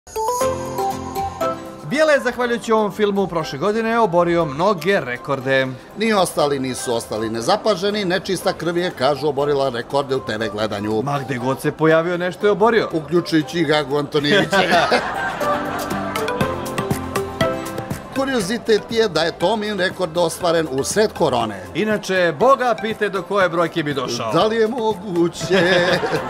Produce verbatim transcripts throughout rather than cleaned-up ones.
Bijela je, zahvaljujući ovom filmu, prošle godine oborio mnoge rekorde. Ni ostali nisu ostali nezapaženi, nečista krv je, kažu, oborila rekorde u te ve gledanju. Ma gde god se pojavio nešto je oborio. Uključujući i Gagu Antonijevića. Kuriozitet je da je Tomin rekord ostvaren u sred korone. Inače, Boga pite do koje brojke bi došao. Da li je moguće?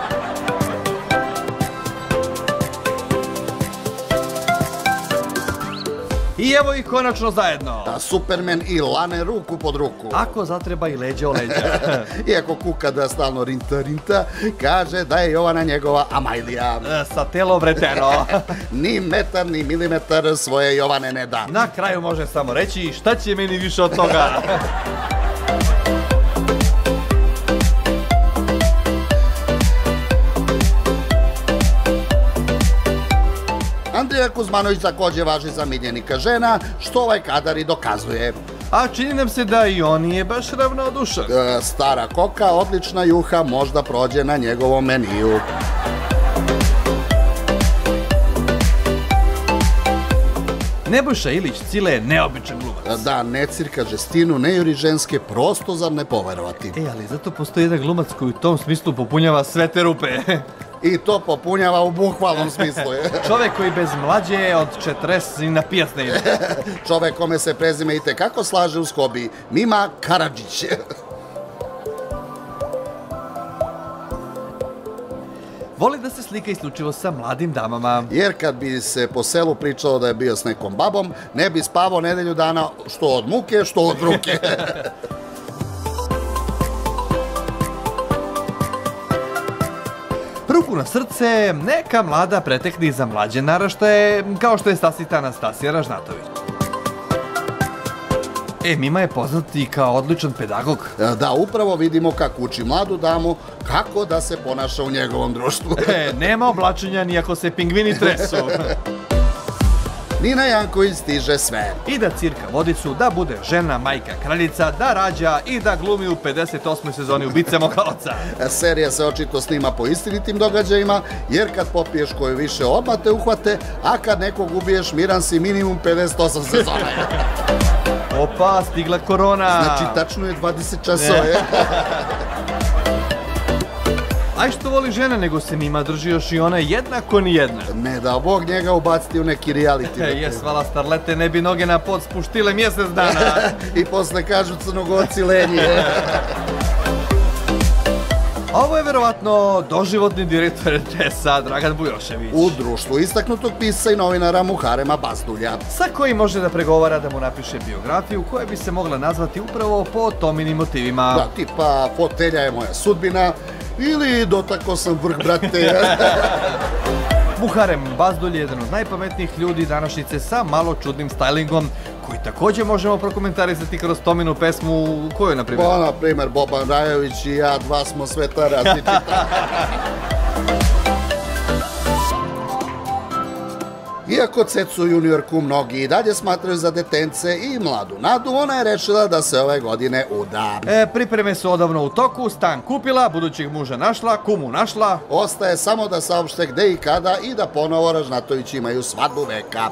I evo ih konačno zajedno. Da Superman i Lane ruku pod ruku. Ako zatreba i leđa o leđa. Iako kuka da stalno rinta rinta, kaže da je Jovana njegova Amajlija. Sa telo vreteno. Ni metar, ni milimetar svoje Jovane ne da. Na kraju može samo reći šta će meni više od toga. Andrija Kuzmanović takođe važi za miljenika žena, što ovaj kadar i dokazuje. A čini nam se da i on nije baš ravnodušan. E, stara koka, odlična juha, možda prođe na njegovom meniju. Nebojša Ilić Cile je neobičan glumac. Da, ne cirka žestinu, ne juri ženske, prosto za ne poverovati. E, ali zato postoji jedan glumac koji u tom smislu popunjava sve te rupe. I to popunjava u bukvalnom smislu. Čovek koji bez mlađe od četrdeset i na pijac ne ide. Čovek kome se prezime i tekako slaže u skobi, Mima Karadžić. Voli da se slika isključivo sa mladim damama. Jer kad bi se po selu pričalo da je bio s nekom babom, ne bi spavao nedelju dana što od muke, što od ruke. Ruku na srce, neka mlada pretekni za mlađe naraštaje, kao što je Stasita Anastasija Ražnatović. E, Mima je poznat i kao odličan pedagog. Da, upravo vidimo kako uči mladu damu kako da se ponaša u njegovom društvu. E, nema oblačenja ni ako se pingvini tresu. Nina Janković stiže sve. I da cirka vodicu, da bude žena, majka, kraljica, da rađa i da glumi u pedeset osmoj sezoni Ubice moga oca. Serija se očito snima po istinitim događajima, jer kad popiješ koju više odmah te uhvate, a kad nekog ubiješ miran si minimum pedeset osam sezona. Opa, stigla korona. Znači, tačno je dvadeset časova. Aj što voli žena, nego se Mima drži još i ona jednako ni jedna. Ne dao Bog njega ubaciti u neki reality. Jes, vala starlete, ne bi noge na pod spuštile mjesec dana. I posle kažu crnogorci lenje. Ovo je verovatno doživotni direktor er te es-a Dragan Bujošević. U društvu istaknutog pisca i novinara Muharema Bazdulja. Sa kojim može da pregovara da mu napiše biografiju koja bi se mogla nazvati upravo po Tominim motivima. Da, tipa fotelja je moja sudbina ili dotako sam vrh, brate. Muharem Bazdulj je jedan od najpametnijih ljudi današnjice sa malo čudnim stajlingom, koji takođe možemo prokomentarisati kroz Tominu pesmu, koju, na primjer? Pa, na primjer, Boban Rajović i ja, dva smo sveta različita. Iako Cecu juniorku mnogi i dalje smatraju za detence i mladu nadu, ona je rešila da se ove godine uda. E, pripreme su odavno u toku, stan kupila, budućeg muža našla, kumu našla. Ostaje samo da saopšte gde i kada i da ponovo Ražnatović imaju svadbu veka.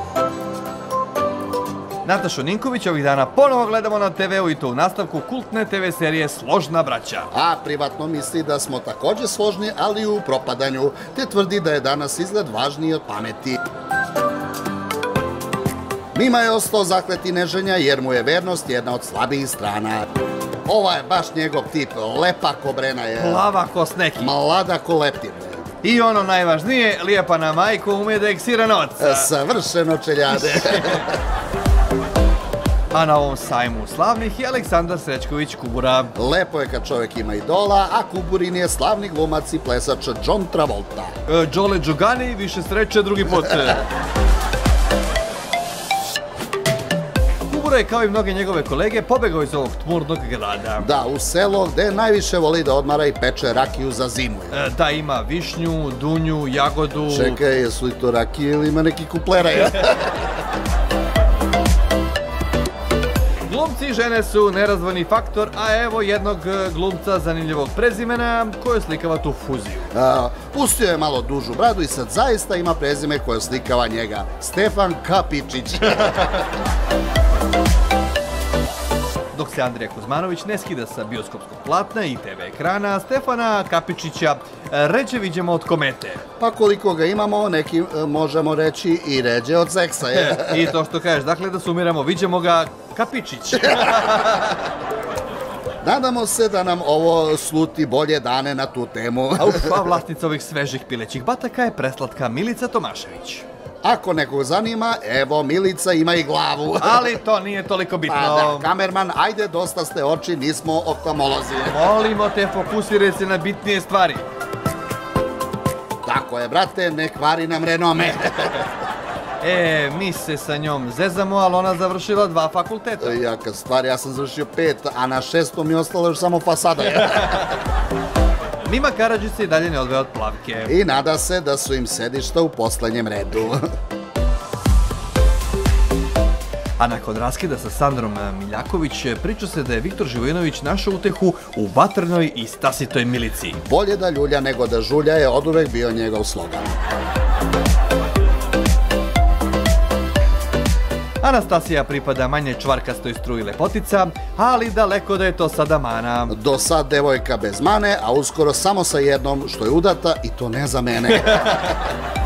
Natašu Ninković ovih dana ponovo gledamo na te veu i to u nastavku kultne te ve serije Složna braća. A privatno misli da smo takođe složni, ali u propadanju, te tvrdi da je danas izgled važniji od pameti. Mima je ostao zakleti neženja jer mu je vernost jedna od slabijih strana. Ova je baš njegov tip, lepa ko brena je. Plava ko sneki. Mlada ko leptir. I ono najvažnije, lijepa na majku ume da eksira noc. Savršeno čeljade. A na ovom sajmu slavnih je Aleksandar Srećković Kubura. Lepo je kad čovjek ima idola, a Kuburin je slavni glumac i plesač John Travolta. E, Đole Đugani, više sreće drugi put. Kubura je kao i mnoge njegove kolege pobegao iz ovog tmurnog grada. Da, u selo gde najviše voli da odmara i peče rakiju za zimu. E, da, ima višnju, dunju, jagodu. Čekaj, jesu li to rakije ili ima neki kuplera? Glumci i žene su nerazvojni faktor, a evo jednog glumca zanimljivog prezimena koji slikava tu fuziju. A, pustio je malo dužu bradu i sad zaista ima prezime koje slikava njega. Stefan Kapičić. Dok se Andrija Kuzmanović ne skida sa bioskopskog platna i te ve ekrana, Stefana Kapičića ređe viđemo od komete. Pa koliko ga imamo, neki možemo reći i ređe od seksa. Je. E, I to što kažeš, dakle da sumiramo, viđemo ga Kapičić. Nadamo se da nam ovo sluti bolje dane na tu temu. A uf, a vlasnica ovih svežih pilećih bataka je preslatka Milica Tomašević. Ako nekog zanima, evo, Milica ima i glavu. Ali to nije toliko bitno. Pa da, kamerman, ajde, dosta ste oči, nismo oftalmolozi. Molimo te, fokusiraj se na bitnije stvari. Tako je, brate, ne kvari nam renome. E, mi se sa njom zezamo, ali ona završila dva fakulteta. Jaka stvar, ja sam završio pet, a na šestom mi ostalo još samo fasada. Mima Karadžić se i dalje ne odve od Plavke. I nada se da su im sedišta u poslednjem redu. A nakon raskida sa Sandrom Miljaković, priča se da je Viktor Živojinović našao utehu u vatrnoj i stasitoj Milici. Bolje da ljulja nego da žulja je oduvek bio njegov slogan. Anastasija pripada manje čvarkastoj struji lepotica, ali daleko da je to sada mana. Do sad devojka bez mane, a uskoro samo sa jednom što je udata i to ne za mene.